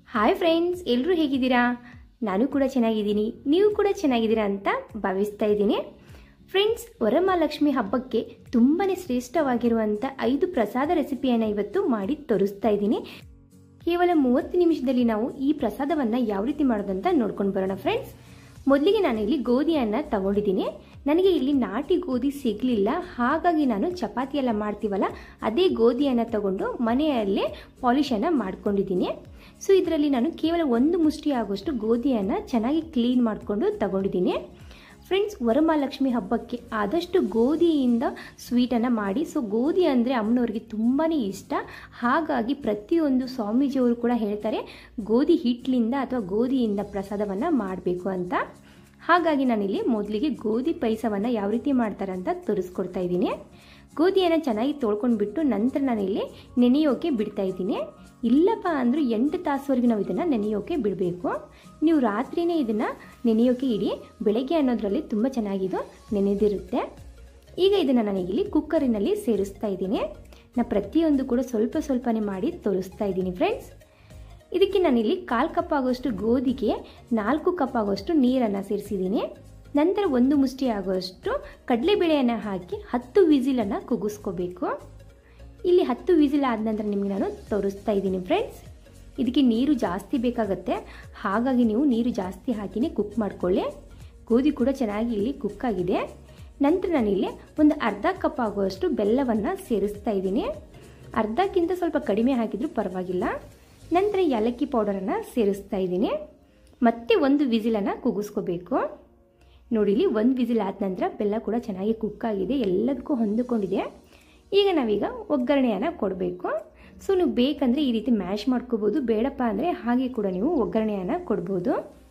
Hi friends, ಎಲ್ಲರೂ ಹೇಗಿದ್ದೀರಾ? ನಾನು ಕೂಡ ಚೆನ್ನಾಗಿದ್ದೀನಿ, ನೀವು ಕೂಡ ಚೆನ್ನಾಗಿದ್ದೀರಾ ಅಂತ ಭಾವಿಸ್ತಾ ಇದ್ದೀನಿ. ಫ್ರೆಂಡ್ಸ್, ವರಮಹಾಲಕ್ಷ್ಮಿ ಹಬ್ಬಕ್ಕೆ ತುಂಬಾ ಶ್ರೇಷ್ಠವಾಗಿರುವಂಥ 5 ಪ್ರಸಾದ ರೆಸಿಪಿಯನ್ನು ಇವತ್ತು ಮಾಡಿ ತೋರಿಸ್ತಾ ಇದ್ದೀನಿ. ಕೇವಲ 30 ನಿಮಿಷದಲ್ಲಿ ನಾವು ಈ ಪ್ರಸಾದವನ್ನು ಯಾವ ರೀತಿ ಮಾಡೋದಂತ ನೋಡ್ಕೊಂಡು ಬರೋಣ. ಫ್ರೆಂಡ್ಸ್, ಮೊದಲಿಗೆ ನಾನು ಇಲ್ಲಿ ಗೋಧಿಯನ್ನು ತಗೊಂಡಿದ್ದೀನಿ. ನನಗೆ ಇಲ್ಲಿ ನಾಟಿ ಗೋಧಿ ಸಿಗಲಿಲ್ಲ, ಹಾಗಾಗಿ ನಾನು ಚಪಾತಿ ಎಲ್ಲ ಮಾಡ್ತೀವಲ್ಲ ಅದೇ ಗೋಧಿಯನ್ನು ತಗೊಂಡು ಮನೆಯಲ್ಲೇ ಪಾಲಿಶನ್ನು ಮಾಡ್ಕೊಂಡಿದ್ದೀನಿ. ಸೊ ಇದರಲ್ಲಿ ನಾನು ಕೇವಲ 1 ಮುಷ್ಟಿ ಆಗುವಷ್ಟು ಗೋಧಿಯನ್ನು ಚೆನ್ನಾಗಿ ಕ್ಲೀನ್ ಮಾಡಿಕೊಂಡು ತಗೊಂಡಿದ್ದೀನಿ. ಫ್ರೆಂಡ್ಸ್, ವರಮಹಾಲಕ್ಷ್ಮಿ ಹಬ್ಬಕ್ಕೆ ಆದಷ್ಟು ಗೋಧಿಯಿಂದ ಸ್ವೀಟನ್ನು ಮಾಡಿ. ಸೊ ಗೋಧಿ ಅಂದರೆ ಅಮ್ಮನವ್ರಿಗೆ ತುಂಬಾ ಇಷ್ಟ, ಹಾಗಾಗಿ ಪ್ರತಿಯೊಂದು ಸ್ವಾಮೀಜಿಯವರು ಕೂಡ ಹೇಳ್ತಾರೆ ಗೋಧಿ ಹಿಟ್ಟಿನಿಂದ ಅಥವಾ ಗೋಧಿಯಿಂದ ಪ್ರಸಾದವನ್ನು ಮಾಡಬೇಕು ಅಂತ. ಹಾಗಾಗಿ ನಾನಿಲ್ಲಿ ಮೊದಲಿಗೆ ಗೋಧಿ ಪಾಯಸವನ್ನು ಯಾವ ರೀತಿ ಮಾಡ್ತಾರೆ ಅಂತ ತೋರಿಸ್ಕೊಡ್ತಾ ಇದ್ದೀನಿ. ಗೋಧಿಯನ್ನು ಚೆನ್ನಾಗಿ ತೊಳ್ಕೊಂಡ್ಬಿಟ್ಟು ನಂತರ ನಾನಿಲ್ಲಿ ನೆನೆಯೋಕೆ ಬಿಡ್ತಾ ಇದ್ದೀನಿ. ಇಲ್ಲಪ್ಪ ಅಂದರೂ 8 ತಾಸುವರೆಗೂ ನಾವು ಇದನ್ನು ನೆನೆಯೋಕೆ ಬಿಡಬೇಕು. ನೀವು ರಾತ್ರಿಯೇ ಇದನ್ನು ನೆನೆಯೋಕೆ ಇಡಿ, ಬೆಳಗ್ಗೆ ಅನ್ನೋದರಲ್ಲಿ ತುಂಬ ಚೆನ್ನಾಗಿದು ನೆನೆದಿರುತ್ತೆ. ಈಗ ಇದನ್ನು ನಾನಿಲ್ಲಿ ಕುಕ್ಕರಿನಲ್ಲಿ ಸೇರಿಸ್ತಾ ಇದ್ದೀನಿ. ನಾನು ಪ್ರತಿಯೊಂದು ಕೂಡ ಸ್ವಲ್ಪ ಸ್ವಲ್ಪನೇ ಮಾಡಿ ತೋರಿಸ್ತಾ ಇದ್ದೀನಿ. ಫ್ರೆಂಡ್ಸ್, ಇದಕ್ಕೆ ನಾನಿಲ್ಲಿ 1/4 ಕಪ್ ಆಗುವಷ್ಟು ಗೋಧಿಗೆ 4 ಕಪ್ ಆಗುವಷ್ಟು ನೀರನ್ನು ಸೇರಿಸಿದ್ದೀನಿ. ನಂತರ 1 ಮುಷ್ಟಿ ಆಗುವಷ್ಟು ಕಡಲೆಬೇಳೆಯನ್ನು ಹಾಕಿ 10 ವಿಸಿಲನ್ನು ಕೂಗಿಸ್ಕೋಬೇಕು. ಇಲ್ಲಿ 10 ವಿಸಿಲ್ ಆದ ನಂತರ ನಿಮಗೆ ನಾನು ತೋರಿಸ್ತಾ ಇದ್ದೀನಿ. ಫ್ರೆಂಡ್ಸ್, ಇದಕ್ಕೆ ನೀರು ಜಾಸ್ತಿ ಬೇಕಾಗುತ್ತೆ, ಹಾಗಾಗಿ ನೀವು ನೀರು ಜಾಸ್ತಿ ಹಾಕಿನೇ ಕುಕ್ ಮಾಡ್ಕೊಳ್ಳಿ. ಗೋಧಿ ಕೂಡ ಚೆನ್ನಾಗಿ ಇಲ್ಲಿ ಕುಕ್ ಆಗಿದೆ. ನಂತರ ನಾನಿಲ್ಲಿ ಒಂದು 1/2 ಕಪ್ ಆಗುವಷ್ಟು ಬೆಲ್ಲವನ್ನು ಸೇರಿಸ್ತಾ ಇದ್ದೀನಿ. ಅರ್ಧಕ್ಕಿಂತ ಸ್ವಲ್ಪ ಕಡಿಮೆ ಹಾಕಿದರೂ ಪರವಾಗಿಲ್ಲ. ನಂತರ ಏಲಕ್ಕಿ ಪೌಡರನ್ನು ಸೇರಿಸ್ತಾ ಇದ್ದೀನಿ. ಮತ್ತೆ 1 ವಿಸಿಲನ್ನು ಕೂಗಿಸ್ಕೋಬೇಕು. ನೋಡಿ, ಇಲ್ಲಿ 1 ವಿಸಿಲ್ ಆದ ನಂತರ ಬೆಲ್ಲ ಕೂಡ ಚೆನ್ನಾಗಿ ಕುಕ್ ಆಗಿದೆ, ಎಲ್ಲದಕ್ಕೂ ಹೊಂದಿಕೊಂಡಿದೆ. ಈಗ ನಾವೀಗ ಒಗ್ಗರಣೆಯನ್ನು ಕೊಡಬೇಕು. ಸೊ ನೀವು ಬೇಕಂದರೆ ಈ ರೀತಿ ಮ್ಯಾಶ್ ಮಾಡ್ಕೋಬೋದು, ಬೇಡಪ್ಪ ಅಂದರೆ ಹಾಗೆ ಕೂಡ ನೀವು ಒಗ್ಗರಣೆಯನ್ನು ಕೊಡ್ಬೋದು.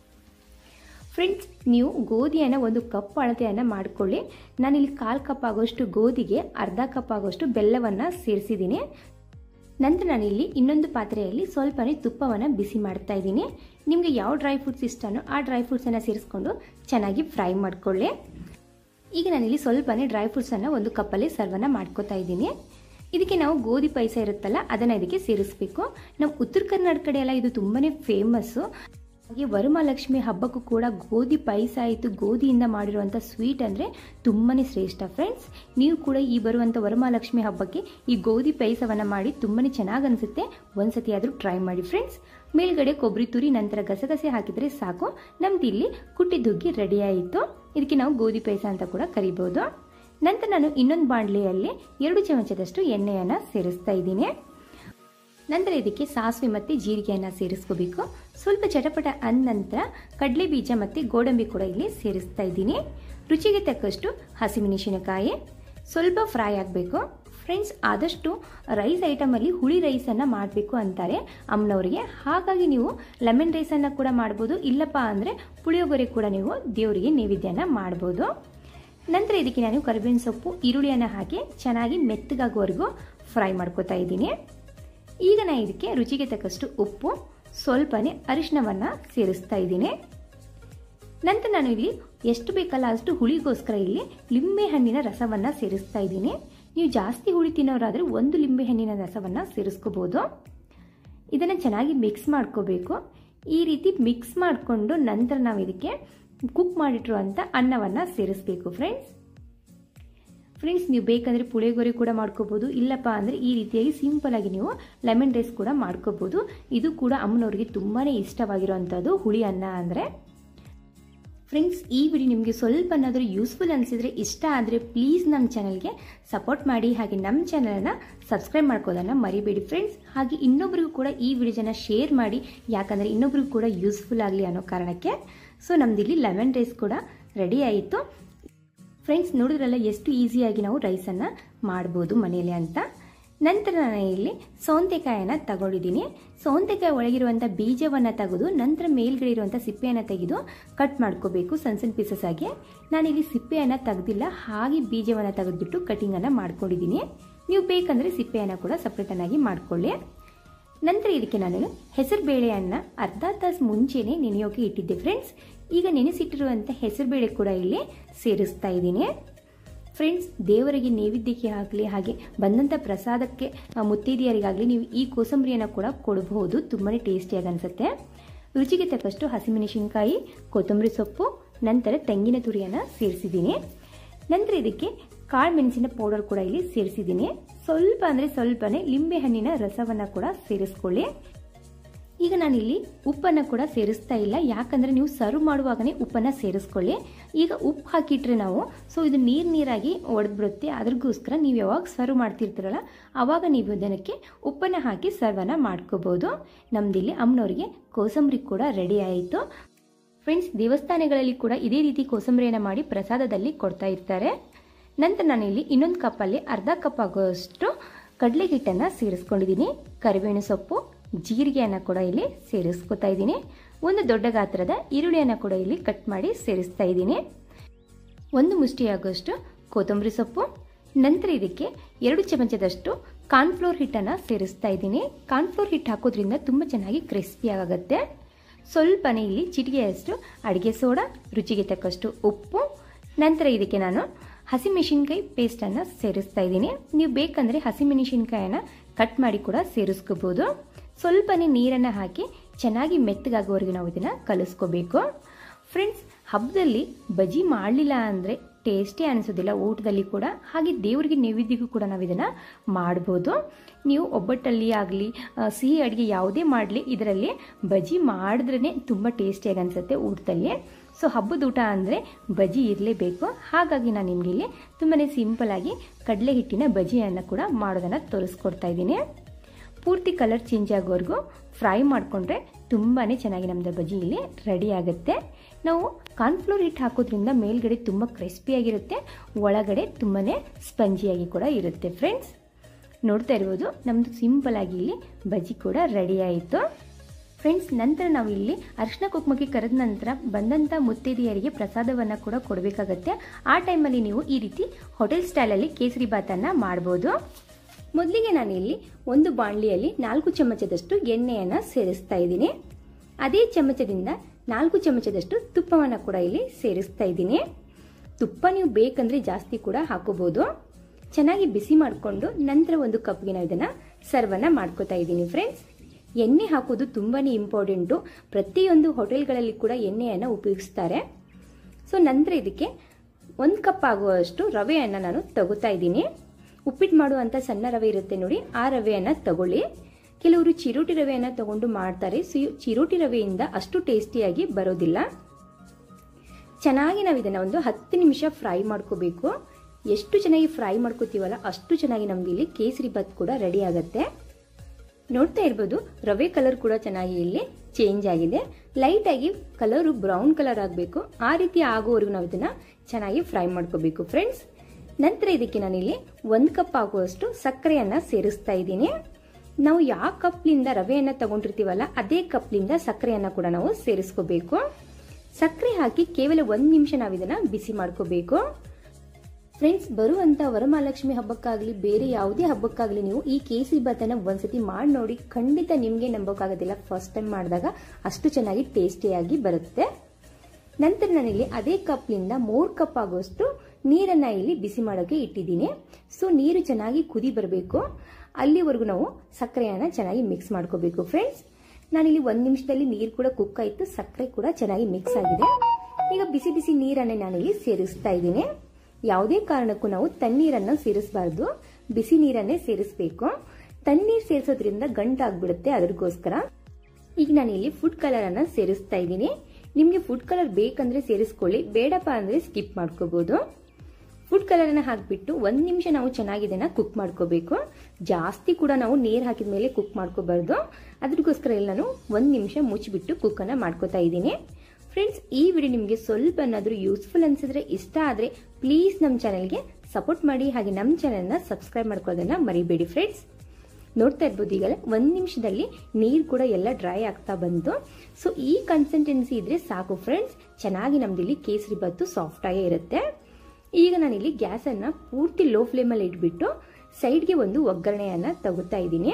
ಫ್ರೆಂಡ್ಸ್, ನೀವು ಗೋಧಿಯನ್ನು 1 ಕಪ್ ಅಳತೆಯನ್ನು ಮಾಡಿಕೊಳ್ಳಿ. ನಾನಿಲ್ಲಿ 1/4 ಕಪ್ ಆಗೋಷ್ಟು ಗೋಧಿಗೆ 1/2 ಕಪ್ ಆಗೋಷ್ಟು ಬೆಲ್ಲವನ್ನು ಸೇರಿಸಿದ್ದೀನಿ. ನಂತರ ನಾನಿಲ್ಲಿ ಇನ್ನೊಂದು ಪಾತ್ರೆಯಲ್ಲಿ ಸ್ವಲ್ಪನೇ ತುಪ್ಪವನ್ನು ಬಿಸಿ ಮಾಡ್ತಾ ಇದ್ದೀನಿ. ನಿಮಗೆ ಯಾವ ಡ್ರೈ ಫ್ರೂಟ್ಸ್ ಇಷ್ಟನೋ ಆ ಡ್ರೈ ಫ್ರೂಟ್ಸನ್ನು ಸೇರಿಸ್ಕೊಂಡು ಚೆನ್ನಾಗಿ ಫ್ರೈ ಮಾಡ್ಕೊಳ್ಳಿ. ಈಗ ನಾನಿಲ್ಲಿ ಸ್ವಲ್ಪನೇ ಡ್ರೈ ಫ್ರೂಟ್ಸನ್ನು 1 ಕಪ್ಪಲ್ಲಿ ಸರ್ವನ್ನು ಮಾಡ್ಕೋತಾ ಇದ್ದೀನಿ. ಇದಕ್ಕೆ ನಾವು ಗೋಧಿ ಪಾಯಸ ಇರುತ್ತಲ್ಲ ಅದನ್ನು ಇದಕ್ಕೆ ಸೇರಿಸಬೇಕು. ನಮ್ಮ ಉತ್ತರ ಕರ್ನಾಟಕ ಕಡೆ ಎಲ್ಲ ಇದು ತುಂಬಾ ಫೇಮಸ್ಸು. ಹಾಗೆ ವರಮಹಾಲಕ್ಷ್ಮಿ ಹಬ್ಬಕ್ಕೂ ಕೂಡ ಗೋಧಿ ಪಾಯಸ ಆಯಿತು, ಗೋಧಿಯಿಂದ ಮಾಡಿರುವಂಥ ಸ್ವೀಟ್ ಅಂದರೆ ತುಂಬಾ ಶ್ರೇಷ್ಠ. ಫ್ರೆಂಡ್ಸ್, ನೀವು ಕೂಡ ಈ ಬರುವಂಥ ವರಮಹಾಲಕ್ಷ್ಮಿ ಹಬ್ಬಕ್ಕೆ ಈ ಗೋಧಿ ಪಾಯಸವನ್ನು ಮಾಡಿ ತುಂಬಾ ಚೆನ್ನಾಗಿ ಅನಿಸುತ್ತೆ. ಒಂದ್ಸತಿ ಆದರೂ ಟ್ರೈ ಮಾಡಿ. ಫ್ರೆಂಡ್ಸ್, ಮೇಲ್ಗಡೆ ಕೊಬ್ಬರಿ ತುರಿ ನಂತರ ಗಸಗಸೆ ಹಾಕಿದರೆ ಸಾಕು, ನಮ್ದು ಇಲ್ಲಿ ಕುಟ್ಟಿದುಗ್ಗಿ ರೆಡಿ ಆಯಿತು. ಇದಕ್ಕೆ ನಾವು ಗೋಧಿ ಪಾಯಸ ಅಂತ ಕೂಡ ಕರಿಬೋದು. ನಂತರ ನಾನು ಇನ್ನೊಂದು ಬಾಣಲೆಯಲ್ಲಿ 2 ಚಮಚದಷ್ಟು ಎಣ್ಣೆಯನ್ನು ಸೇರಿಸ್ತಾ ಇದ್ದೀನಿ. ನಂತರ ಇದಕ್ಕೆ ಸಾಸಿವೆ ಮತ್ತು ಜೀರಿಗೆಯನ್ನು ಸೇರಿಸ್ಕೋಬೇಕು. ಸ್ವಲ್ಪ ಚಟಪಟ ಅಂದ ನಂತರ ಕಡಲೆ ಬೀಜ ಮತ್ತು ಗೋಡಂಬಿ ಕೂಡ ಇಲ್ಲಿ ಸೇರಿಸ್ತಾ ಇದ್ದೀನಿ. ರುಚಿಗೆ ತಕ್ಕಷ್ಟು ಹಸಿಮೆಣಸಿನಕಾಯಿ ಸ್ವಲ್ಪ ಫ್ರೈ ಆಗಬೇಕು. ಫ್ರೆಂಡ್ಸ್, ಆದಷ್ಟು ರೈಸ್ ಐಟಮಲ್ಲಿ ಹುಳಿ ರೈಸನ್ನು ಮಾಡಬೇಕು ಅಂತಾರೆ ಅಮ್ಮನವರಿಗೆ, ಹಾಗಾಗಿ ನೀವು ಲೆಮನ್ ರೈಸನ್ನು ಕೂಡ ಮಾಡ್ಬೋದು. ಇಲ್ಲಪ್ಪ ಅಂದರೆ ಪುಳಿಯೋಗರೆ ಕೂಡ ನೀವು ದೇವರಿಗೆ ನೈವೇದ್ಯನ ಮಾಡ್ಬೋದು. ನಂತರ ಇದಕ್ಕೆ ನಾನು ಕರಿಬೇವಿನ ಸೊಪ್ಪು ಈರುಳ್ಳಿಯನ್ನು ಹಾಕಿ ಚೆನ್ನಾಗಿ ಮೆತ್ತಗಾಗುವವರೆಗೂ ಫ್ರೈ ಮಾಡ್ಕೋತಾ ಇದ್ದೀನಿ. ಈಗ ನಾನು ಇದಕ್ಕೆ ರುಚಿಗೆ ತಕ್ಕಷ್ಟು ಉಪ್ಪು, ಸ್ವಲ್ಪನೇ ಅರಿಶಿನವನ್ನು ಸೇರಿಸ್ತಾ ಇದ್ದೀನಿ. ನಂತರ ನಾನು ಇಲ್ಲಿ ಎಷ್ಟು ಬೇಕಲ್ಲ ಅಷ್ಟು ಹುಳಿಗೋಸ್ಕರ ಇಲ್ಲಿ ಲಿಂಬೆ ಹಣ್ಣಿನ ರಸವನ್ನು ಸೇರಿಸ್ತಾ ಇದ್ದೀನಿ. ನೀವು ಜಾಸ್ತಿ ಹುಳಿ ತಿನ್ನೋರಾದರೆ 1 ಲಿಂಬೆ ಹಣ್ಣಿನ ರಸವನ್ನು ಸೇರಿಸ್ಕೋಬೋದು. ಇದನ್ನು ಚೆನ್ನಾಗಿ ಮಿಕ್ಸ್ ಮಾಡ್ಕೋಬೇಕು. ಈ ರೀತಿ ಮಿಕ್ಸ್ ಮಾಡಿಕೊಂಡು ನಂತರ ನಾವು ಇದಕ್ಕೆ ಕುಕ್ ಮಾಡಿಟ್ಟಿರುವಂಥ ಅನ್ನವನ್ನು ಸೇರಿಸಬೇಕು. ಫ್ರೆಂಡ್ಸ್, ನೀವು ಬೇಕಂದರೆ ಪುಳಿಯೋಗರೆ ಕೂಡ ಮಾಡ್ಕೋಬೋದು, ಇಲ್ಲಪ್ಪ ಅಂದರೆ ಈ ರೀತಿಯಾಗಿ ಸಿಂಪಲಾಗಿ ನೀವು ಲೆಮನ್ ರೈಸ್ ಕೂಡ ಮಾಡ್ಕೋಬೋದು. ಇದು ಕೂಡ ಅಮ್ಮನವ್ರಿಗೆ ತುಂಬಾ ಇಷ್ಟವಾಗಿರುವಂಥದ್ದು ಹುಳಿ ಅನ್ನ ಅಂದರೆ. ಫ್ರೆಂಡ್ಸ್, ಈ ವಿಡಿಯೋ ನಿಮಗೆ ಸ್ವಲ್ಪನಾದರೂ ಯೂಸ್ಫುಲ್ ಅನಿಸಿದರೆ, ಇಷ್ಟ ಆದರೆ ಪ್ಲೀಸ್ ನಮ್ಮ ಚಾನಲ್ಗೆ ಸಪೋರ್ಟ್ ಮಾಡಿ. ಹಾಗೆ ನಮ್ಮ ಚಾನಲನ್ನು ಸಬ್ಸ್ಕ್ರೈಬ್ ಮಾಡ್ಕೋದನ್ನು ಮರಿಬೇಡಿ. ಫ್ರೆಂಡ್ಸ್, ಹಾಗೆ ಇನ್ನೊಬ್ರಿಗೂ ಕೂಡ ಈ ವಿಡಿಯೋನ ಶೇರ್ ಮಾಡಿ, ಯಾಕಂದರೆ ಇನ್ನೊಬ್ರಿಗೂ ಕೂಡ ಯೂಸ್ಫುಲ್ ಆಗಲಿ ಅನ್ನೋ ಕಾರಣಕ್ಕೆ. ಸೊ ನಮ್ದಿಲ್ಲಿ ಲೆಮನ್ ರೈಸ್ ಕೂಡ ರೆಡಿ ಆಯಿತು. ಫ್ರೆಂಡ್ಸ್, ನೋಡಿದ್ರಲ್ಲ ಎಷ್ಟು ಈಸಿಯಾಗಿ ನಾವು ರೈಸನ್ನು ಮಾಡ್ಬೋದು ಮನೆಯಲ್ಲಿ ಅಂತ. ನಂತರ ನಾನು ಇಲ್ಲಿ ಸೌಂತೆಕಾಯನ್ನು ತಗೊಂಡಿದ್ದೀನಿ. ಸೌಂತೆಕಾಯಿ ಒಳಗಿರುವಂಥ ಬೀಜವನ್ನು ತೆಗೆದು ನಂತರ ಮೇಲ್ಗಡೆ ಇರುವಂಥ ಸಿಪ್ಪೆಯನ್ನು ತೆಗೆದು ಕಟ್ ಮಾಡ್ಕೋಬೇಕು ಸಣ್ಣ ಸಣ್ಣ ಪೀಸಸ್ ಆಗಿ. ನಾನಿಲ್ಲಿ ಸಿಪ್ಪೆಯನ್ನು ತೆಗೆದಿಲ್ಲ, ಹಾಗೆ ಬೀಜವನ್ನು ತೆಗೆದುಬಿಟ್ಟು ಕಟಿಂಗನ್ನು ಮಾಡ್ಕೊಂಡಿದ್ದೀನಿ. ನೀವು ಬೇಕಂದರೆ ಸಿಪ್ಪೆಯನ್ನು ಕೂಡ ಸಪ್ರೇಟನ್ನಾಗಿ ಮಾಡ್ಕೊಳ್ಳಿ. ನಂತರ ಇದಕ್ಕೆ ನಾನು ಹೆಸರು ಬೇಳೆಯನ್ನು 1/2 ತಾಸು ಮುಂಚೆನೇ ನೆನೆಯೋಕೆ ಇಟ್ಟಿದ್ದೆ. ಫ್ರೆಂಡ್ಸ್, ಈಗ ನೆನೆಸಿಟ್ಟಿರುವಂಥ ಹೆಸರು ಬೇಳೆ ಕೂಡ ಇಲ್ಲಿ ಸೇರಿಸ್ತಾ ಇದ್ದೀನಿ. ಫ್ರೆಂಡ್ಸ್, ದೇವರಿಗೆ ನೈವೇದ್ಯಕ್ಕೆ ಆಗಲಿ ಹಾಗೆ ಬಂದಂಥ ಪ್ರಸಾದಕ್ಕೆ ಮುತ್ತೈದೆಯರಿಗಾಗಲಿ ನೀವು ಈ ಕೋಸಂಬರಿಯನ್ನು ಕೂಡ ಕೊಡಬಹುದು. ತುಂಬಾ ಟೇಸ್ಟಿಯಾಗಿ ಅನಿಸುತ್ತೆ. ರುಚಿಗೆ ತಕ್ಕಷ್ಟು ಹಸಿಮೆಣಸಿನಕಾಯಿ, ಕೊತ್ತಂಬರಿ ಸೊಪ್ಪು, ನಂತರ ತೆಂಗಿನ ತುರಿಯನ್ನು ಸೇರಿಸಿದ್ದೀನಿ. ನಂತರ ಇದಕ್ಕೆ ಕಾಳು ಮೆಣಸಿನ ಪೌಡರ್ ಕೂಡ ಇಲ್ಲಿ ಸೇರಿಸಿದ್ದೀನಿ. ಸ್ವಲ್ಪ ಅಂದರೆ ಸ್ವಲ್ಪನೇ ಲಿಂಬೆ ಹಣ್ಣಿನ ರಸವನ್ನು ಕೂಡ ಸೇರಿಸ್ಕೊಳ್ಳಿ. ಈಗ ನಾನಿಲ್ಲಿ ಉಪ್ಪನ್ನು ಕೂಡ ಸೇರಿಸ್ತಾ ಇಲ್ಲ, ಯಾಕಂದರೆ ನೀವು ಸರ್ವ್ ಮಾಡುವಾಗನೇ ಉಪ್ಪನ್ನು ಸೇರಿಸ್ಕೊಳ್ಳಿ. ಈಗ ಉಪ್ಪು ಹಾಕಿಟ್ರೆ ನಾವು ಇದು ನೀರಾಗಿ ಒಡೆದ್ಬಿಡುತ್ತೆ. ಅದ್ರಗೋಸ್ಕರ ನೀವು ಯಾವಾಗ ಸರ್ವ್ ಮಾಡ್ತಿರ್ತೀರಲ್ಲ ಆವಾಗ ನೀವು ಇದಕ್ಕೆ ಉಪ್ಪನ್ನು ಹಾಕಿ ಸರ್ವನ್ನು ಮಾಡ್ಕೋಬೋದು. ನಮ್ದಿಲ್ಲಿ ಅಮ್ಮನವರಿಗೆ ಕೋಸಂಬರಿ ಕೂಡ ರೆಡಿ ಆಯಿತು. ಫ್ರೆಂಡ್ಸ್, ದೇವಸ್ಥಾನಗಳಲ್ಲಿ ಕೂಡ ಇದೇ ರೀತಿ ಕೋಸಂಬರಿಯನ್ನು ಮಾಡಿ ಪ್ರಸಾದದಲ್ಲಿ ಕೊಡ್ತಾ ಇರ್ತಾರೆ. ನಂತರ ನಾನಿಲ್ಲಿ ಇನ್ನೊಂದು ಕಪ್ಪಲ್ಲಿ ಅರ್ಧ ಕಪ್ ಆಗುವಷ್ಟು ಕಡಲೆ ಹಿಟ್ಟನ್ನು ಸೇರಿಸ್ಕೊಂಡಿದ್ದೀನಿ. ಕರಿಬೇವಿನ ಸೊಪ್ಪು, ಜೀರಿಗೆಯನ್ನು ಕೂಡ ಇಲ್ಲಿ ಸೇರಿಸ್ಕೊತಾ ಇದ್ದೀನಿ. ಒಂದು ದೊಡ್ಡ ಗಾತ್ರದ ಈರುಳ್ಳಿಯನ್ನು ಕೂಡ ಇಲ್ಲಿ ಕಟ್ ಮಾಡಿ ಸೇರಿಸ್ತಾ ಇದ್ದೀನಿ. ಒಂದು ಮುಷ್ಟಿಯಾಗುವಷ್ಟು ಕೊತ್ತಂಬರಿ ಸೊಪ್ಪು. ನಂತರ ಇದಕ್ಕೆ 2 ಚಮಚದಷ್ಟು ಕಾರ್ನ್ಫ್ಲೋರ್ ಹಿಟ್ಟನ್ನು ಸೇರಿಸ್ತಾ ಇದ್ದೀನಿ. ಕಾರ್ನ್ಫ್ಲೋರ್ ಹಿಟ್ಟು ಹಾಕೋದ್ರಿಂದ ತುಂಬ ಚೆನ್ನಾಗಿ ಕ್ರಿಸ್ಪಿ ಆಗುತ್ತೆ. ಸ್ವಲ್ಪನೇ ಇಲ್ಲಿ ಚಿಟಿಕೆಯಷ್ಟು ಅಡುಗೆ ಸೋಡಾ, ರುಚಿಗೆ ತಕ್ಕಷ್ಟು ಉಪ್ಪು. ನಂತರ ಇದಕ್ಕೆ ನಾನು ಹಸಿಮೆಣಸಿನ್ಕಾಯಿ ಪೇಸ್ಟನ್ನು ಸೇರಿಸ್ತಾ ಇದ್ದೀನಿ. ನೀವು ಬೇಕಂದರೆ ಹಸಿಮೆಣಸಿನ್ಕಾಯನ್ನು ಕಟ್ ಮಾಡಿ ಕೂಡ ಸೇರಿಸ್ಕೋಬೋದು. ಸ್ವಲ್ಪನೇ ನೀರನ್ನು ಹಾಕಿ ಚೆನ್ನಾಗಿ ಮೆತ್ತಗಾಗುವವರೆಗೂ ನಾವು ಇದನ್ನು ಕಲಿಸ್ಕೋಬೇಕು. ಫ್ರೆಂಡ್ಸ್, ಹಬ್ಬದಲ್ಲಿ ಬಜ್ಜಿ ಮಾಡಲಿಲ್ಲ ಅಂದರೆ ಟೇಸ್ಟೇ ಅನಿಸೋದಿಲ್ಲ ಊಟದಲ್ಲಿ ಕೂಡ. ಹಾಗೆ ದೇವರಿಗೆ ನೈವೇದ್ಯಕ್ಕೂ ಕೂಡ ನಾವು ಇದನ್ನು ಮಾಡ್ಬೋದು. ನೀವು ಒಬ್ಬಟ್ಟಲ್ಲಿ ಆಗಲಿ ಸಿಹಿ ಅಡುಗೆ ಯಾವುದೇ ಮಾಡಲಿ ಇದರಲ್ಲಿ ಬಜ್ಜಿ ಮಾಡಿದ್ರೇ ತುಂಬ ಟೇಸ್ಟಿಯಾಗಿ ಅನಿಸುತ್ತೆ ಊಟದಲ್ಲಿ. ಹಬ್ಬದ ಊಟ ಅಂದರೆ ಬಜ್ಜಿ ಇರಲೇಬೇಕು. ಹಾಗಾಗಿ ನಾನು ನಿಮಗೆ ಇಲ್ಲಿ ತುಂಬಾ ಸಿಂಪಲ್ಲಾಗಿ ಕಡಲೆ ಹಿಟ್ಟಿನ ಬಜ್ಜಿಯನ್ನು ಕೂಡ ಮಾಡೋದನ್ನು ತೋರಿಸ್ಕೊಡ್ತಾ ಇದ್ದೀನಿ. ಪೂರ್ತಿ ಕಲರ್ ಚೇಂಜ್ ಆಗೋವರೆಗೂ ಫ್ರೈ ಮಾಡಿಕೊಂಡ್ರೆ ತುಂಬಾ ಚೆನ್ನಾಗಿ ನಮ್ಮದು ಬಜ್ಜಿ ಇಲ್ಲಿ ರೆಡಿ ಆಗುತ್ತೆ. ನಾವು ಕಾರ್ನ್ಫ್ಲೋರ್ ಹಿಟ್ಟು ಹಾಕೋದ್ರಿಂದ ಮೇಲ್ಗಡೆ ತುಂಬ ಕ್ರಿಸ್ಪಿಯಾಗಿರುತ್ತೆ, ಒಳಗಡೆ ತುಂಬಾ ಸ್ಪಂಜಿಯಾಗಿ ಕೂಡ ಇರುತ್ತೆ. ಫ್ರೆಂಡ್ಸ್, ನೋಡ್ತಾ ಇರ್ಬೋದು ನಮ್ಮದು ಸಿಂಪಲ್ಲಾಗಿ ಇಲ್ಲಿ ಬಜ್ಜಿ ಕೂಡ ರೆಡಿ ಆಯಿತು. ಫ್ರೆಂಡ್ಸ್, ನಂತರ ನಾವು ಇಲ್ಲಿ ಅರಿಶಿನ ಕುಂಕುಮಕ್ಕೆ ಕರೆದ ನಂತರ ಬಂದಂಥ ಮುತ್ತೈದೆಯರಿಗೆ ಪ್ರಸಾದವನ್ನು ಕೂಡ ಕೊಡಬೇಕಾಗತ್ತೆ. ಆ ಟೈಮಲ್ಲಿ ನೀವು ಈ ರೀತಿ ಹೋಟೆಲ್ ಸ್ಟೈಲಲ್ಲಿ ಕೇಸರಿ ಬಾತನ್ನು ಮಾಡ್ಬೋದು. ಮೊದಲಿಗೆ ನಾನಿಲ್ಲಿ ಒಂದು ಬಾಣಲಿಯಲ್ಲಿ 4 ಚಮಚದಷ್ಟು ಎಣ್ಣೆಯನ್ನು ಸೇರಿಸ್ತಾ ಇದ್ದೀನಿ. ಅದೇ ಚಮಚದಿಂದ 4 ಚಮಚದಷ್ಟು ತುಪ್ಪವನ್ನು ಕೂಡ ಇಲ್ಲಿ ಸೇರಿಸ್ತಾ ಇದ್ದೀನಿ. ತುಪ್ಪ ನೀವು ಬೇಕಂದ್ರೆ ಜಾಸ್ತಿ ಕೂಡ ಹಾಕೋಬಹುದು. ಚೆನ್ನಾಗಿ ಬಿಸಿ ಮಾಡಿಕೊಂಡು ನಂತರ ಒಂದು ಕಪ್ಗೆ ನಾವು ಇದನ್ನು ಸರ್ವನ್ನ ಮಾಡ್ಕೋತಾ ಇದ್ದೀನಿ. ಫ್ರೆಂಡ್ಸ್, ಎಣ್ಣೆ ಹಾಕೋದು ತುಂಬಾ ಇಂಪಾರ್ಟೆಂಟು. ಪ್ರತಿಯೊಂದು ಹೋಟೆಲ್ಗಳಲ್ಲಿ ಕೂಡ ಎಣ್ಣೆಯನ್ನು ಉಪಯೋಗಿಸ್ತಾರೆ. ನಂತರ ಇದಕ್ಕೆ 1 ಕಪ್ ಆಗುವಷ್ಟು ರವೆಯನ್ನು ನಾನು ತಗೋತಾ ಇದ್ದೀನಿ. ಉಪ್ಪಿಟ್ಟು ಮಾಡುವಂಥ ಸಣ್ಣ ರವೆ ಇರುತ್ತೆ ನೋಡಿ, ಆ ರವೆಯನ್ನು ತಗೊಳ್ಳಿ. ಕೆಲವರು ಚಿರೋಟಿ ರವೆಯನ್ನು ತಗೊಂಡು ಮಾಡ್ತಾರೆ. ಚಿರೋಟಿ ರವೆಯಿಂದ ಅಷ್ಟು ಟೇಸ್ಟಿಯಾಗಿ ಬರೋದಿಲ್ಲ. ಚೆನ್ನಾಗಿ ನಾವು ಇದನ್ನು ಒಂದು 10 ನಿಮಿಷ ಫ್ರೈ ಮಾಡ್ಕೋಬೇಕು. ಎಷ್ಟು ಚೆನ್ನಾಗಿ ಫ್ರೈ ಮಾಡ್ಕೋತೀವಲ್ಲ ಅಷ್ಟು ಚೆನ್ನಾಗಿ ನಮ್ದು ಇಲ್ಲಿ ಕೇಸರಿ ಬಾತ್ ಕೂಡ ರೆಡಿ ಆಗುತ್ತೆ. ನೋಡ್ತಾ ಇರ್ಬೋದು ರವೆ ಕಲರ್ ಕೂಡ ಚೆನ್ನಾಗಿ ಇಲ್ಲಿ ಚೇಂಜ್ ಆಗಿದೆ. ಲೈಟ್ ಆಗಿ ಕಲರು ಬ್ರೌನ್ ಕಲರ್ ಆಗಬೇಕು. ಆ ರೀತಿ ಆಗೋವರೆಗೂ ನಾವು ಇದನ್ನ ಚೆನ್ನಾಗಿ ಫ್ರೈ ಮಾಡ್ಕೋಬೇಕು. ಫ್ರೆಂಡ್ಸ್, ನಂತರ ಇದಕ್ಕೆ ನಾನಿಲ್ಲಿ 1 ಕಪ್ ಆಗುವಷ್ಟು ಸಕ್ಕರೆಯನ್ನ ಸೇರಿಸ್ತಾ ಇದ್ದೀನಿ. ನಾವು ಯಾವ ಕಪ್ಲಿಂದ ರವೆಯನ್ನ ತಗೊಂಡಿರ್ತೀವಲ್ಲ ಅದೇ ಕಪ್ಲಿಂದ ಸಕ್ಕರೆಯನ್ನ ಕೂಡ ನಾವು ಸೇರಿಸ್ಕೋಬೇಕು. ಸಕ್ಕರೆ ಹಾಕಿ ಕೇವಲ 1 ನಿಮಿಷ ನಾವು ಇದನ್ನ ಬಿಸಿ ಮಾಡ್ಕೋಬೇಕು. ಫ್ರೆಂಡ್ಸ್, ಬರುವಂತ ವರಮಹಾಲಕ್ಷ್ಮಿ ಹಬ್ಬಕ್ಕಾಗ್ಲಿ ಬೇರೆ ಯಾವುದೇ ಹಬ್ಬಕ್ಕಾಗ್ಲಿ ನೀವು ಈ ಕೇಸರಿ ಬಾತನ್ನ ಒಂದ್ಸತಿ ಮಾಡಿ ನೋಡಿ. ಖಂಡಿತ ನಿಮ್ಗೆ ನಂಬೋಕ್ಕಾಗೋದಿಲ್ಲ, ಫಸ್ಟ್ ಟೈಮ್ ಮಾಡಿದಾಗ ಅಷ್ಟು ಚೆನ್ನಾಗಿ ಟೇಸ್ಟಿಯಾಗಿ ಬರುತ್ತೆ. ನಂತರ ನಾನಿಲ್ಲಿ ಅದೇ ಕಪ್ಲಿಂದ 3 ಕಪ್ ಆಗುವಷ್ಟು ನೀರನ್ನ ಇಲ್ಲಿ ಬಿಸಿ ಮಾಡೋಕೆ ಇಟ್ಟಿದ್ದೀನಿ. ನೀರು ಚೆನ್ನಾಗಿ ಕುದಿ ಬರಬೇಕು. ಅಲ್ಲಿವರೆಗೂ ನಾವು ಸಕ್ಕರೆಯನ್ನ ಚೆನ್ನಾಗಿ ಮಿಕ್ಸ್ ಮಾಡ್ಕೋಬೇಕು. ಫ್ರೆಂಡ್ಸ್, ನಾನಿಲ್ಲಿ 1 ನಿಮಿಷದಲ್ಲಿ ನೀರು ಕೂಡ ಕುಕ್ ಆಯ್ತು, ಸಕ್ಕರೆ ಕೂಡ ಚೆನ್ನಾಗಿ ಮಿಕ್ಸ್ ಆಗಿದೆ. ಈಗ ಬಿಸಿ ಬಿಸಿ ನೀರನ್ನೇ ನಾನಿಲ್ಲಿ ಸೇರಿಸ್ತಾ ಇದ್ದೀನಿ. ಯಾವುದೇ ಕಾರಣಕ್ಕೂ ನಾವು ತಣ್ಣೀರನ್ನ ಸೇರಿಸಬಾರ್ದು, ಬಿಸಿ ನೀರನ್ನೇ ಸೇರಿಸಬೇಕು. ತಣ್ಣೀರು ಸೇರಿಸೋದ್ರಿಂದ ಗಂಟಾಗ್ಬಿಡುತ್ತೆ, ಅದಕ್ಕೋಸ್ಕರ. ಈಗ ನಾನಿಲ್ಲಿ ಫುಡ್ ಕಲರ್ ಅನ್ನ ಸೇರಿಸ್ತಾ ಇದ್ದೀನಿ. ನಿಮ್ಗೆ ಫುಡ್ ಕಲರ್ ಬೇಕಂದ್ರೆ ಸೇರಿಸ್ಕೊಳ್ಳಿ, ಬೇಡಪ್ಪ ಅಂದ್ರೆ ಸ್ಕಿಪ್ ಮಾಡ್ಕೋಬಹುದು. ಫುಡ್ ಕಲರ್ ಅನ್ನ ಹಾಕ್ಬಿಟ್ಟು 1 ನಿಮಿಷ ನಾವು ಚೆನ್ನಾಗಿ ಇದನ್ನ ಕುಕ್ ಮಾಡ್ಕೋಬೇಕು. ಜಾಸ್ತಿ ಕೂಡ ನಾವು ನೀರು ಹಾಕಿದ ಮೇಲೆ ಕುಕ್ ಮಾಡ್ಕೋಬಾರ್ದು. ಅದಕ್ಕೋಸ್ಕರ ಎಲ್ಲ ನಾನು 1 ನಿಮಿಷ ಮುಚ್ಚಿಬಿಟ್ಟು ಕುಕ್ ಅನ್ನ ಮಾಡ್ಕೋತಾ ಇದ್ದೀನಿ. ಫ್ರೆಂಡ್ಸ್, ಈ ವಿಡಿಯೋ ನಿಮಗೆ ಸ್ವಲ್ಪ ಏನಾದರೂ ಯೂಸ್ಫುಲ್ ಅನ್ಸಿದ್ರೆ, ಇಷ್ಟ ಆದ್ರೆ ಪ್ಲೀಸ್ ನಮ್ಮ ಚಾನೆಲ್ಗೆ ಸಪೋರ್ಟ್ ಮಾಡಿ. ಹಾಗೆ ನಮ್ಮ ಚಾನೆಲ್ನ ಸಬ್ಸ್ಕ್ರೈಬ್ ಮಾಡ್ಕೊಳ್ಳೋದನ್ನ ಮರಿಬೇಡಿ. ಫ್ರೆಂಡ್ಸ್, ನೋಡ್ತಾ ಇರ್ಬೋದು ಈಗಲೇ 1 ನಿಮಿಷದಲ್ಲಿ ನೀರು ಕೂಡ ಎಲ್ಲ ಡ್ರೈ ಆಗ್ತಾ ಬಂತು. ಈ ಕನ್ಸಿಸ್ಟೆನ್ಸಿ ಇದ್ರೆ ಸಾಕು ಫ್ರೆಂಡ್ಸ್. ಚೆನ್ನಾಗಿ ನಮ್ದಿಲ್ಲಿ ಕೇಸರಿ ಬಾತು ಸಾಫ್ಟ್ ಆಗೇ ಇರುತ್ತೆ. ಈಗ ನಾನಿಲ್ಲಿ ಗ್ಯಾಸ್ ಅನ್ನ ಪೂರ್ತಿ ಲೋ ಫ್ಲೇಮ್ ಅಲ್ಲಿ ಇಟ್ಬಿಟ್ಟು ಸೈಡ್ಗೆ ಒಂದು ಒಗ್ಗರಣೆಯನ್ನ ತಗೋತಾ ಇದ್ದೀನಿ.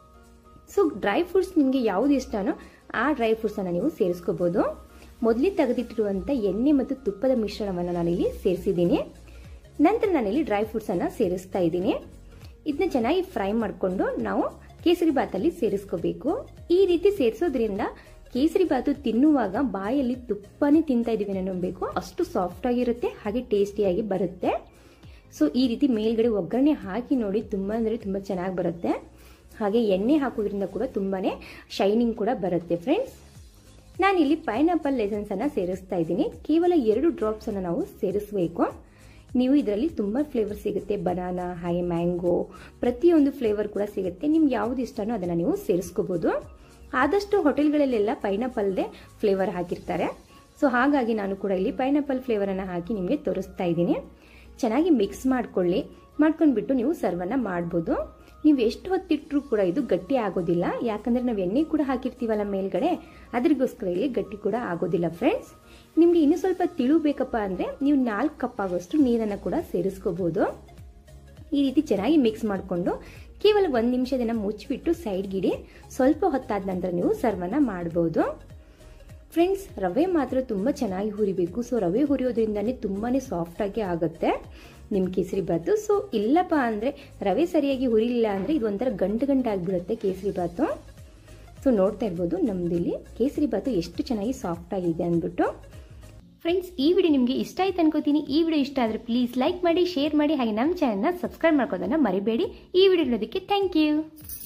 ಡ್ರೈ ಫ್ರೂಟ್ಸ್ ನಿಮ್ಗೆ ಯಾವ್ದು ಇಷ್ಟನೋ ಆ ಡ್ರೈ ಫ್ರೂಟ್ಸ್ ಅನ್ನ ನೀವು ಸೇರಿಸ್ಕೋಬಹುದು. ಮೊದಲೇ ತೆಗೆದಿಟ್ಟಿರುವಂತ ಎಣ್ಣೆ ಮತ್ತು ತುಪ್ಪದ ಮಿಶ್ರಣವನ್ನು ನಾನಿಲ್ಲಿ ಸೇರಿಸಿದ್ದೀನಿ. ನಂತರ ನಾನಿಲ್ಲಿ ಡ್ರೈ ಫ್ರೂಟ್ಸನ್ನು ಸೇರಿಸ್ತಾ ಇದ್ದೀನಿ. ಇದನ್ನ ಚೆನ್ನಾಗಿ ಫ್ರೈ ಮಾಡಿಕೊಂಡು ನಾವು ಕೇಸರಿ ಬಾತಲ್ಲಿ ಸೇರಿಸ್ಕೋಬೇಕು. ಈ ರೀತಿ ಸೇರಿಸೋದ್ರಿಂದ ಕೇಸರಿ ಬಾತು ತಿನ್ನುವಾಗ ಬಾಯಲ್ಲಿ ತುಪ್ಪನೇ ತಿಂತಾ ಇದೀವಿ ಅನ್ನಬೇಕು, ಅಷ್ಟು ಸಾಫ್ಟ್ ಆಗಿರುತ್ತೆ ಹಾಗೆ ಟೇಸ್ಟಿಯಾಗಿ ಬರುತ್ತೆ. ಸೊ ಈ ರೀತಿ ಮೇಲ್ಗಡೆ ಒಗ್ಗರಣೆ ಹಾಕಿ ನೋಡಿ, ತುಂಬ ಅಂದರೆ ತುಂಬ ಚೆನ್ನಾಗಿ ಬರುತ್ತೆ. ಹಾಗೆ ಎಣ್ಣೆ ಹಾಕೋದ್ರಿಂದ ಕೂಡ ತುಂಬಾನೇ ಶೈನಿಂಗ್ ಕೂಡ ಬರುತ್ತೆ ಫ್ರೆಂಡ್ಸ್. ನಾನಿಲ್ಲಿ ಪೈನಾಪಲ್ ಎಸೆನ್ಸ್ ಅನ್ನು ಸೇರಿಸ್ತಾ ಇದ್ದೀನಿ. ಕೇವಲ 2 ಡ್ರಾಪ್ಸ್ ಅನ್ನು ನಾವು ಸೇರಿಸಬೇಕು. ನೀವು ಇದರಲ್ಲಿ ತುಂಬ ಫ್ಲೇವರ್ ಸಿಗುತ್ತೆ, ಬನಾನಾ ಹಾಗೆ ಮ್ಯಾಂಗೋ ಪ್ರತಿಯೊಂದು ಫ್ಲೇವರ್ ಕೂಡ ಸಿಗುತ್ತೆ. ನಿಮ್ಗೆ ಯಾವ್ದು ಇಷ್ಟನೋ ಅದನ್ನು ನೀವು ಸೇರಿಸ್ಕೋಬಹುದು. ಆದಷ್ಟು ಹೋಟೆಲ್ಗಳಲ್ಲೆಲ್ಲ ಪೈನಾಪಲ್ದೇ ಫ್ಲೇವರ್ ಹಾಕಿರ್ತಾರೆ. ಸೊ ಹಾಗಾಗಿ ನಾನು ಕೂಡ ಇಲ್ಲಿ ಪೈನಾಪಲ್ ಫ್ಲೇವರ್ ಅನ್ನು ಹಾಕಿ ನಿಮಗೆ ತೋರಿಸ್ತಾ ಇದ್ದೀನಿ. ಚೆನ್ನಾಗಿ ಮಿಕ್ಸ್ ಮಾಡ್ಕೊಂಡ್ಬಿಟ್ಟು ನೀವು ಸರ್ವನ್ನ ಮಾಡ್ಬೋದು. ನೀವು ಎಷ್ಟು ಹೊತ್ತಿಟ್ಟರೂ ಕೂಡ ಇದು ಗಟ್ಟಿ ಆಗೋದಿಲ್ಲ, ಯಾಕಂದ್ರೆ ನಾವು ಎಣ್ಣೆ ಕೂಡ ಹಾಕಿರ್ತೀವಲ್ಲ ಮೇಲ್ಗಡೆ, ಅದ್ರಿಗೋಸ್ಕರ ಇಲ್ಲಿ ಗಟ್ಟಿ ಕೂಡ ಆಗೋದಿಲ್ಲ ಫ್ರೆಂಡ್ಸ್. ನಿಮ್ಗೆ ಇನ್ನೂ ಸ್ವಲ್ಪ ತಿಳು ಬೇಕಪ್ಪ ಅಂದ್ರೆ ನೀವು 4 ಕಪ್ ಆಗೋಷ್ಟು ನೀರನ್ನು ಕೂಡ ಸೇರಿಸ್ಕೋಬಹುದು. ಈ ರೀತಿ ಚೆನ್ನಾಗಿ ಮಿಕ್ಸ್ ಮಾಡಿಕೊಂಡು ಕೇವಲ 1 ನಿಮಿಷದನ್ನ ಮುಚ್ಚಿಬಿಟ್ಟು ಸೈಡ್ಗಿಡಿ. ಸ್ವಲ್ಪ ಹೊತ್ತಾದ ನಂತರ ನೀವು ಸರ್ವನ್ನ ಮಾಡಬಹುದು ಫ್ರೆಂಡ್ಸ್. ರವೆ ಮಾತ್ರ ತುಂಬ ಚೆನ್ನಾಗಿ ಹುರಿಬೇಕು. ಸೊ ರವೆ ಹುರಿಯೋದ್ರಿಂದಾನೇ ತುಂಬಾನೇ ಸಾಫ್ಟ್ ಆಗಿ ಆಗುತ್ತೆ ನಿಮ್ಮ ಕೇಸರಿ ಬಾತು. ಸೊ ಇಲ್ಲಪ್ಪ ಅಂದ್ರೆ ರವೆ ಸರಿಯಾಗಿ ಹುರಿಲಿಲ್ಲ ಅಂದ್ರೆ ಇದು ಒಂಥರ ಗಂಟು ಆಗಿಬಿಡುತ್ತೆ ಕೇಸರಿ ಬಾತು. ಸೊ ನೋಡ್ತಾ ಇರ್ಬೋದು ನಮ್ದಿಲ್ಲಿ ಕೇಸರಿ ಬಾತು ಎಷ್ಟು ಚೆನ್ನಾಗಿ ಸಾಫ್ಟ್ ಆಗಿದೆ ಅಂದ್ಬಿಟ್ಟು. ಫ್ರೆಂಡ್ಸ್, ಈ ವಿಡಿಯೋ ನಿಮಗೆ ಇಷ್ಟ ಆಯ್ತು ಅನ್ಕೋತೀನಿ. ಈ ವಿಡಿಯೋ ಇಷ್ಟ ಆದರೆ ಪ್ಲೀಸ್ ಲೈಕ್ ಮಾಡಿ, ಶೇರ್ ಮಾಡಿ, ಹಾಗೆ ನಮ್ಮ ಚಾನೆಲ್ನ ಸಬ್ಸ್ಕ್ರೈಬ್ ಮಾಡ್ಕೋದನ್ನ ಮರಿಬೇಡಿ. ಈ ವಿಡಿಯೋ ನೋಡೋದಕ್ಕೆ ಥ್ಯಾಂಕ್ ಯು.